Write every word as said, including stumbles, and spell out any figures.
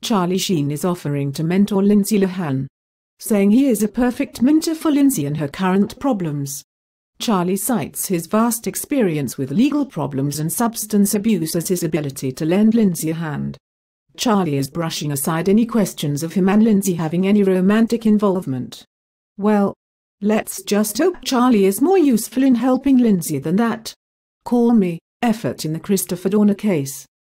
Charlie Sheen is offering to mentor Lindsay Lohan, saying he is a perfect mentor for Lindsay and her current problems. Charlie cites his vast experience with legal problems and substance abuse as his ability to lend Lindsay a hand. Charlie is brushing aside any questions of him and Lindsay having any romantic involvement. Well, let's just hope Charlie is more useful in helping Lindsay than that. Call me effort in the Christopher Dorner case.